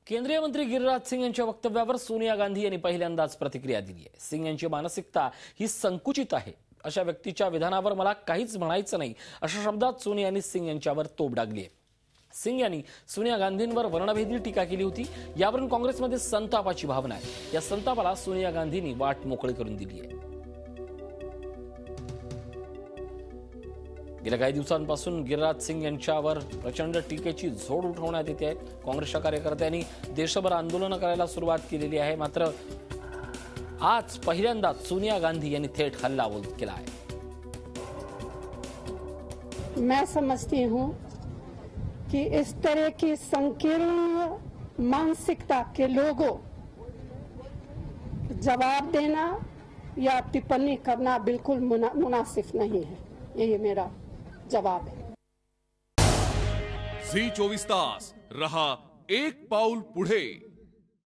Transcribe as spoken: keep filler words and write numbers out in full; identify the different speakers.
Speaker 1: केंद्रीय मंत्री गिरिराज सिंग यांच्या वक्तव्यावर सोनिया गांधी यांनी पहिल्यांदाच प्रतिक्रिया दिली आहे। सिंग यांची मानसिकता ही संकुचित आहे, अशा व्यक्तीच्या विधानावर मला काहीच म्हणायचं नाही, अशा शब्दात सोनिया यांनी सिंग यांच्यावर तोप डागली आहे। सिंग यांनी सोनिया गांधींवर वर्णभेदी टीका केली होती। यावरून काँग्रेसमध्ये संतापाची भावना आहे। या संतापाला सोनिया गांधींनी वाट मोकळी करून दिली आहे। गेल्या काही दिवसांपासून गिरिराज सिंग यांच्यावर प्रचंड टीकेची झोड उठवण्यात येते आहे। काँग्रेसच्या कार्यकर्त्यांनी देशभर आंदोलन करायला सुरुवात केलेली आहे। मात्र आज पहिल्यांदाच सोनिया गांधी यांनी थेट हल्लाबोल केला आहे।
Speaker 2: मैं समझती हूं कि इस तरह की संकीर्ण मानसिकता के लोगों जवाब देना या टिप्पणी करना बिल्कुल मुना, मुनासिब नहीं है। यही मेरा जवाब है।
Speaker 3: झी चोवीस तास रहा एक पाऊल पुढे।